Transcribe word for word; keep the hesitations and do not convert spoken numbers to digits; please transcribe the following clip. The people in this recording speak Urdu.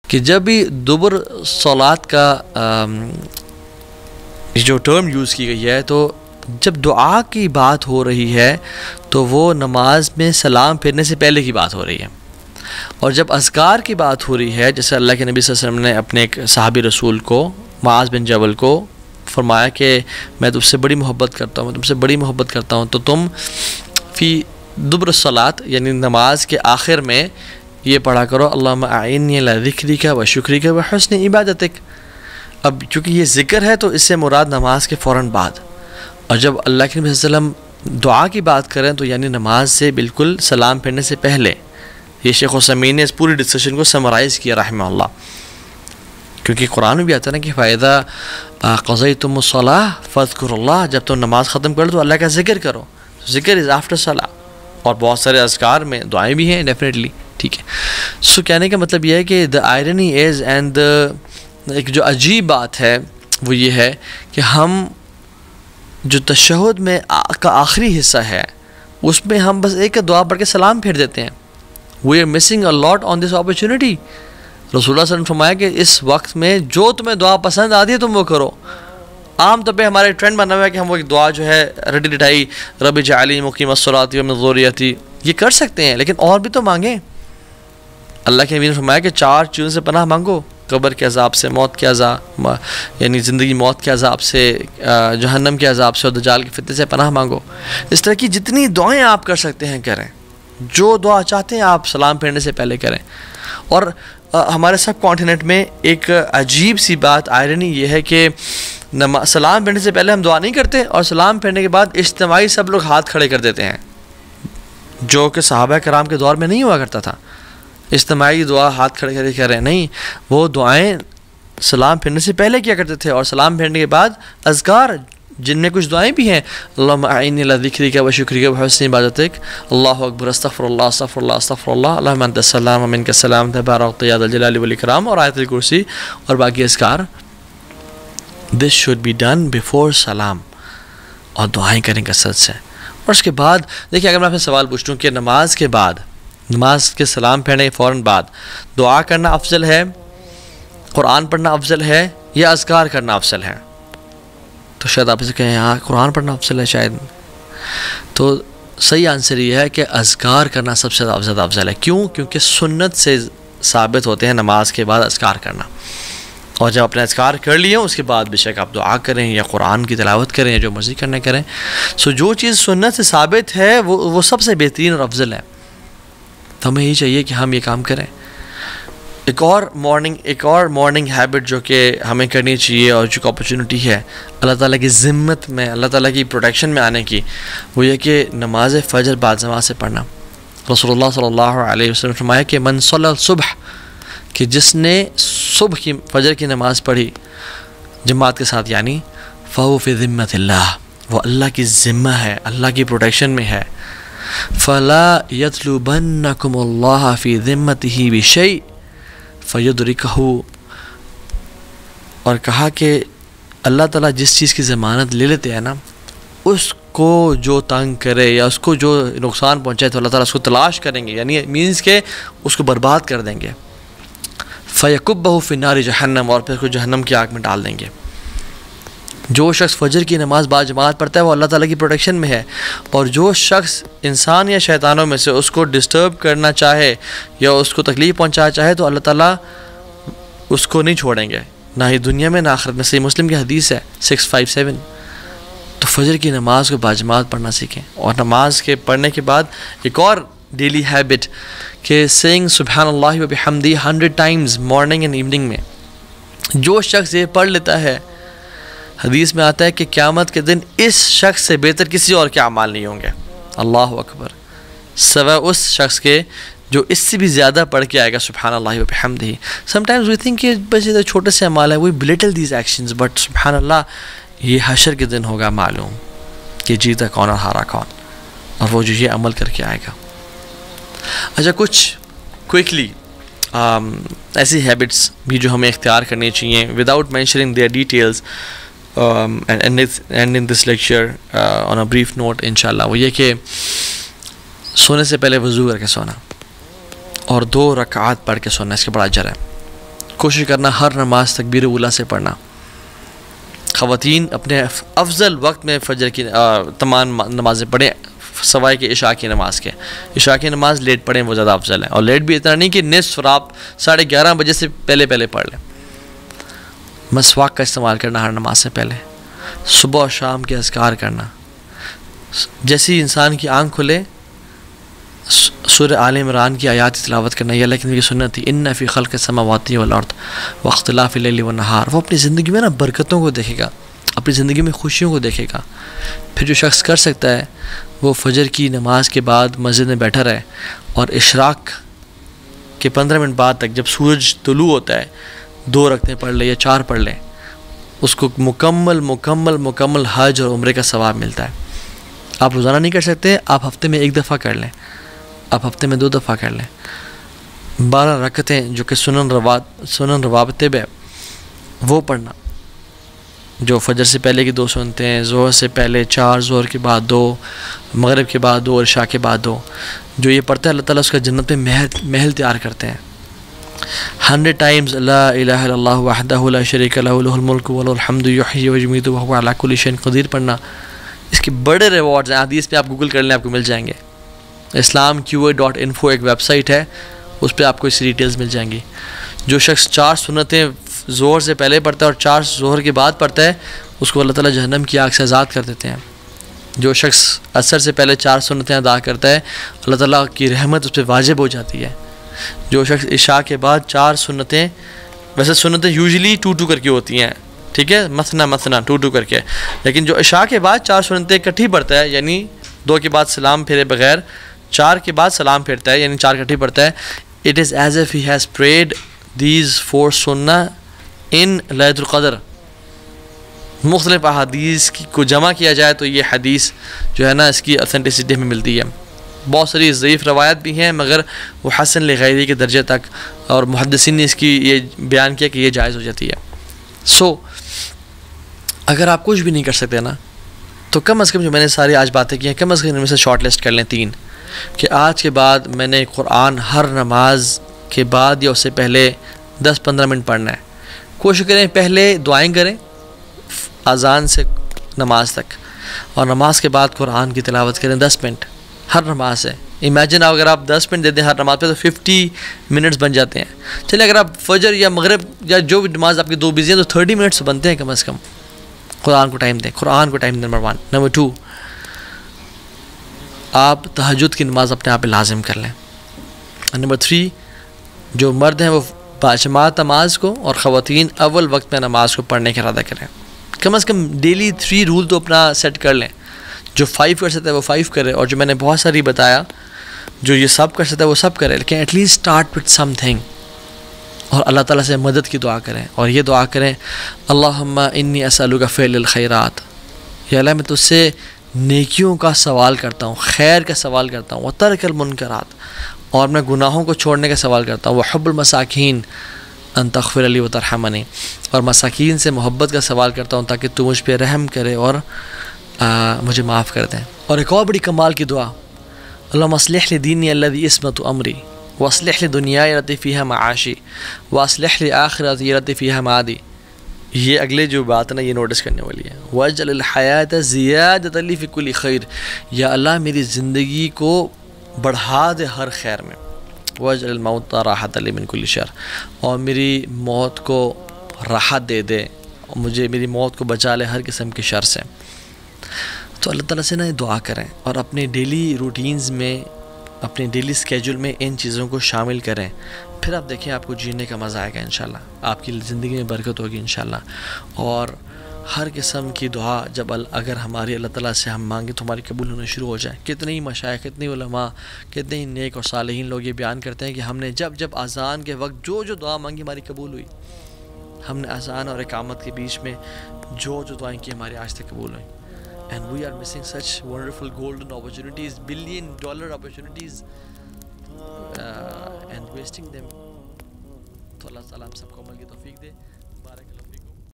کہ جب بھی دبر صلات کا جو ٹرم یوز کی گئی ہے تو جب دعا کی بات ہو رہی ہے تو وہ نماز میں سلام پھیرنے سے پہلے کی بات ہو رہی ہے، اور جب اذکار کی بات ہو رہی ہے جیسے اللہ کے نبی صلی اللہ علیہ وسلم نے اپنے ایک صحابی رسول کو معاذ بن جبل کو فرمایا کہ میں تم سے بڑی محبت کرتا ہوں میں تم سے بڑی محبت کرتا ہوں تو تم فی دبر الصلاۃ یعنی نماز کے آخر میں یہ پڑھا کرو اللہم اعنی علی ذکرک و شکرک و حسن عبادتک۔ اب چونکہ یہ ذکر ہے تو اس سے مراد نماز کے فوراً بعد، اور جب اللہ کے نبی صلی اللہ علیہ وسلم دعا کی بات کریں تو یعنی نماز سے بالکل سلام پھیرنے سے پہلے۔ یہ شیخ عثیمین نے اس پوری ڈسکشن کو سمرائز کیا رحمہ اللہ، کیونکہ قرآن میں بھی آتا ہے نا کہ فَإِذَا قَضَيْتُمُ الصَّلَاةَ فَاذْكُرُوا اللَّهَ، جب تم نماز ختم کر تو اللہ کا ذکر کرو، ذکر از آفٹر صلاح، اور بہت سارے اذکار میں دعائیں بھی ہیں ڈیفینیٹلی، ٹھیک ہے۔ سو کہنے کا مطلب یہ ہے کہ دا آئرنی از اینڈ دا ایک جو عجیب بات ہے وہ یہ ہے کہ ہم جو تشہد میں کا آخری حصہ ہے اس میں ہم بس ایک دعا پڑھ کے سلام پھیر دیتے ہیں۔ We are missing a lot on this opportunity. رسول اللہ صلی اللہ علیہ وسلم فرمایا کہ اس وقت میں جو تمہیں دعا پسند آتی ہے تم وہ کرو۔ عام طور پہ ہمارے ٹرینڈ بنا ہوا ہے کہ ہم وہ ایک دعا جو ہے رٹی رٹائی رب اجعلنی مقیم الصلاۃ ومن ذریتی یہ کر سکتے ہیں، لیکن اور بھی تو مانگیں۔ اللہ کے نبی نے فرمایا کہ چار چیزوں سے پناہ مانگو، قبر کے عذاب سے، موت کے عذاب یعنی زندگی موت کے عذاب سے، جہنم کے عذاب سے، اور دجال کے فتنے سے پناہ مانگو۔ اس طرح کی جتنی دعائیں آپ کر سکتے ہیں کریں، جو دعا چاہتے ہیں آپ سلام پھیرنے سے پہلے کریں۔ اور ہمارے سب کانٹیننٹ میں ایک عجیب سی بات آئرنی یہ ہے کہ سلام پھیرنے سے پہلے ہم دعا نہیں کرتے، اور سلام پھیرنے کے بعد اجتماعی سب لوگ ہاتھ کھڑے کر دیتے ہیں، جو کہ صحابہ کرام کے دور میں نہیں ہوا کرتا تھا۔ اجتماعی دعا ہاتھ کھڑے کر کے رہے نہیں، وہ دعائیں سلام پھیرنے سے پہلے کیا کرتے تھے، اور سلام پھیرنے کے بعد اذکار جن میں کچھ دعائیں بھی ہیں، اللہم اعنی علی ذکرک و شکرک و حسن عبادتک، اللہ اکبر، استغفر اللہ استغفر اللہ استغفر اللہ، اللہم انت السلام و منک السلام تبارکت یا ذا الجلال والاکرام، اور آیت الکرسی اور باقی اذکار۔ This should be done before سلام، اور دعائیں کریں کثرت سے۔ اور اس کے بعد دیکھیں، اگر میں آپ سے سوال پوچھوں کہ نماز کے بعد، نماز کے سلام پھیرنے کے فوراً بعد دعا کرنا افضل ہے، قرآن پڑھنا افضل ہے، یا اذکار کرنا افضل ہے، تو شاید آپ اسے کہیں ہاں قرآن پڑھنا افضل ہے شاید، تو صحیح آنسر یہ ہے کہ اذکار کرنا سب سے زیادہ افضل ہے۔ کیوں؟ کیونکہ سنت سے ثابت ہوتے ہیں نماز کے بعد اذکار کرنا، اور جب اپنے اذکار کر لیے اس کے بعد بے شک آپ دعا کریں یا قرآن کی تلاوت کریں یا جو مرضی کرنا کریں۔ سو جو چیز سنت سے ثابت ہے وہ وہ سب سے بہترین اور افضل ہے، تو ہمیں یہی چاہیے کہ ہم یہ کام کریں۔ ایک اور مارننگ ایک اور مارننگ ہیبٹ جو کہ ہمیں کرنی چاہیے، اور جو اپرچونٹی ہے اللہ تعالیٰ کی ذمت میں، اللہ تعالیٰ کی پروٹیکشن میں آنے کی، وہ یہ کہ نماز فجر بعد نماز سے پڑھنا۔ رسول اللہ صلی اللہ علیہ وسلم نے فرمایا کہ من صلی الصبح، کہ جس نے صبح کی فجر کی نماز پڑھی جماعت کے ساتھ، یعنی فہو فی ذمت اللہ، وہ اللہ کی ذمہ ہے، اللہ کی پروٹیکشن میں ہے۔ فلا یطلبنکم اللہ فی ذمتہ بشیء فیدرکہ، اور کہا کہ اللہ تعالیٰ جس چیز کی ضمانت لے لیتے ہیں نا، اس کو جو تنگ کرے یا اس کو جو نقصان پہنچائے تو اللہ تعالیٰ اس کو تلاش کریں گے، یعنی مینس کہ اس کو برباد کر دیں گے۔ فیکبہ فی النار جہنم، اور پھر اس کو جہنم کی آگ میں ڈال دیں گے۔ جو شخص فجر کی نماز با جماعت پڑھتا ہے وہ اللہ تعالیٰ کی پروٹیکشن میں ہے، اور جو شخص انسان یا شیطانوں میں سے اس کو ڈسٹرب کرنا چاہے یا اس کو تکلیف پہنچانا چاہے تو اللہ تعالیٰ اس کو نہیں چھوڑیں گے، نہ ہی دنیا میں نہ آخرت میں۔ صحیح مسلم کی حدیث ہے سکس فائیو سیون۔ تو فجر کی نماز کو با جماعت پڑھنا سیکھیں، اور نماز کے پڑھنے کے بعد ایک اور ڈیلی ہیبٹ کہ سینگ سبحان اللہ و بحمدہ hundred times morning and evening میں۔ جو شخص یہ پڑھ لیتا ہے، حدیث میں آتا ہے کہ قیامت کے دن اس شخص سے بہتر کسی اور کے اعمال نہیں ہوں گے، اللہ اکبر، سوا اس شخص کے جو اس سے بھی زیادہ پڑھ کے آئے گا سبحان اللہ و بحمدہ۔ سم ٹائمز وی تھنک کہ بس یہ چھوٹے سے اعمال ہیں، we belittle these actions, but سبحان اللہ یہ حشر کے دن ہوگا معلوم کہ جیتا کون اور ہارا کون، اور وہ جو یہ عمل کر کے آئے گا۔ اچھا، کچھ کوئکلی ایسی ہیبٹس بھی جو ہمیں اختیار کرنی چاہیے without mentioning their details and in this lecture on a brief note انشاءاللہ، وہ یہ کہ سونے سے پہلے وضو کر کے سونا، اور دو رکعات پڑھ کے سونا، اس کے بڑا اجر ہے۔ کوشش کرنا ہر نماز تکبیر اولیٰ سے پڑھنا. خواتین اپنے افضل وقت میں فجر کی تمام نمازیں پڑھیں سوائے کہ عشاء کی نماز کے. عشاء کی نماز لیٹ پڑھیں وہ زیادہ افضل ہے, اور لیٹ بھی اتنا نہیں کہ نصف رات ساڑھے گیارہ بجے سے پہلے پہلے پڑھ لیں. مسواک کا استعمال کرنا ہر نماز سے پہلے, صبح و شام کے اذکار کرنا. جیسی انسان کی آنکھ کھلے سورہ آل عمران کی آیات تلاوت کرنا, یہ اللہ کی نبی کی سنت تھی. ان فی خلق السماوات والارض واختلاف اللیل والنہار. وہ اپنی زندگی میں نا برکتوں کو دیکھے گا, اپنی زندگی میں خوشیوں کو دیکھے گا. پھر جو شخص کر سکتا ہے وہ فجر کی نماز کے بعد مسجد میں بیٹھا رہے اور اشراق کے پندرہ منٹ بعد تک جب سورج طلوع ہوتا ہے دو رکعتیں پڑھ لے یا چار پڑھ لیں, اس کو مکمل مکمل مکمل حج اور عمرے کا ثواب ملتا ہے. آپ روزانہ نہیں کر سکتے, آپ ہفتے میں ایک دفعہ کر لیں, آپ ہفتے میں دو دفعہ کر لیں. بارہ رکعتیں جو کہ سنن روات سنن رواتب ہے وہ پڑھنا, جو فجر سے پہلے کی دو سنتے ہیں, ظہر سے پہلے چار, ظہر کے بعد دو, مغرب کے بعد دو اور عشاء کے بعد دو. جو یہ پڑھتا ہے اللہ تعالیٰ اس کا جنت میں محل محل تیار کرتے ہیں. ہنڈریڈ ٹائمز لا الہ الا اللہ وحدہ لا شریک لہ لہ الملک ولہ الحمد یحیی ویمیت وہو علی کل شیء قدیر پڑھنا. اس کے بڑے ریوارڈز ہیں, حدیث پہ آپ گوگل کر لیں آپ کو مل جائیں گے. Islam Q A dot info ایک ویب سائٹ ہے, اس پہ آپ کو اس ڈیٹیلز مل جائیں گی. جو شخص چار سنتیں ظہر سے پہلے پڑھتا ہے اور چار ظہر کے بعد پڑھتا ہے اس کو اللہ تعالیٰ جہنم کی آگ سے آزاد کر دیتے ہیں. جو شخص عصر سے پہلے چار سنتیں ادا کرتا ہے اللہ تعالیٰ کی رحمت اس پہ واجب ہو جاتی ہے. جو شخص عشاء کے بعد چار سنتیں, ویسے سنتیں یوزلی ٹو ٹو کر کے ہوتی ہیں, ٹھیک ہے, مثنا مثنا ٹو ٹو کر کے, لیکن جو عشاء کے بعد چار سنتیں اکٹھی پڑھتا ہے یعنی دو کے بعد سلام پھیرے بغیر چار کے بعد سلام پھیرتا ہے یعنی چار اکٹھی پڑھتا ہے, it is as if he has prayed these four سنہ ان لیلۃ القدر. مختلف احادیث کی کو جمع کیا جائے تو یہ حدیث جو ہے نا اس کی اتھینٹسٹی میں ملتی ہے. بہت ساری ضعیف روایت بھی ہیں مگر وہ حسن لغیری کے درجے تک, اور محدثین نے اس کی یہ بیان کیا کہ یہ جائز ہو جاتی ہے. سو so, اگر آپ کچھ بھی نہیں کر سکتے نا تو کم از کم جو میں نے ساری آج باتیں کی ہیں کم از کم ان میں سے شارٹ لسٹ کر لیں تین, کہ آج کے بعد میں نے قرآن ہر نماز کے بعد یا اس سے پہلے دس پندرہ منٹ پڑھنا ہے. کوشش کریں پہلے دعائیں کریں اذان سے نماز تک, اور نماز کے بعد قرآن کی تلاوت کریں دس منٹ ہر نماز سے. امیجن اگر آپ دس منٹ دے دیں ہر نماز پہ تو ففٹی منٹس بن جاتے ہیں. چلے اگر آپ فجر یا مغرب یا جو بھی نماز آپ کی دو بزی ہیں تو تھرٹی منٹس بنتے ہیں کم از کم. قرآن کو ٹائم دیں, قرآن کو ٹائم دیں, نمبر ون. نمبر ٹو, آپ تہجد کی نماز اپنے آپ پہ لازم کر لیں. نمبر تھری, جو مرد ہیں وہ باجماعت نماز کو, اور خواتین اول وقت میں نماز کو پڑھنے کا ارادہ کریں. کم از کم ڈیلی تھری رول تو اپنا سیٹ کر لیں. جو فائیو کر سکتا ہے وہ فائیو کرے, اور جو میں نے بہت ساری بتایا جو یہ سب کر سکتا ہے وہ سب کرے, لیکن at least start with something. اور اللہ تعالیٰ سے مدد کی دعا کریں, اور یہ دعا کریں اللہم انی اسألک فعل الخیرات, یا اللہ میں تجھ سے نیکیوں کا سوال کرتا ہوں, خیر کا سوال کرتا ہوں, وترک المنکرات, اور میں گناہوں کو چھوڑنے کا سوال کرتا ہوں, وحب المساکین ان تغفر لی وترحمنی, اور مساکین سے محبت کا سوال کرتا ہوں تاکہ تو مجھ پہ رحم کرے اور مجھے معاف کر دیں. اور ایک اور بڑی کمال کی دعا, اللہم اصلح لی دینی الذی عصمت امری واصلح لی دنیای التی فیہا معاشی واصلح لی آخرتی التی فیہا معادی. یہ اگلے جو بات ہے نا یہ نوٹس کرنے والی ہے. واجعل الحیات زیادۃ لی فی کل خیر, یا اللہ میری زندگی کو بڑھا دے ہر خیر میں. واجعل الموت راحۃ لی من کل شر, اور میری موت کو راحت دے دے, اور مجھے میری موت کو بچا لے ہر قسم کے شر سے. تو اللہ تعالیٰ سے نا دعا کریں, اور اپنے ڈیلی روٹینز میں اپنے ڈیلی اسکیجول میں ان چیزوں کو شامل کریں. پھر آپ دیکھیں آپ کو جینے کا مزہ آئے گا انشاءاللہ, آپ کی زندگی میں برکت ہوگی انشاءاللہ. اور ہر قسم کی دعا جب اگر ہماری اللہ تعالیٰ سے ہم مانگیں تو ہماری قبول ہونا شروع ہو جائے. کتنے ہی مشائخ, کتنے علماء, کتنے ہی نیک اور صالحین لوگ یہ بیان کرتے ہیں کہ ہم نے جب جب اذان کے وقت جو جو دعا مانگی ہماری قبول ہوئی. ہم نے اذان اور اقامت کے بیچ میں جو جو دعائیں کی ہماری آج تک قبول ہوئیں. And we are missing such wonderful golden opportunities, billion dollar opportunities, uh, and wasting them. تو اللہ تعالیٰ ہم سب کو عمل کی توفیق دے.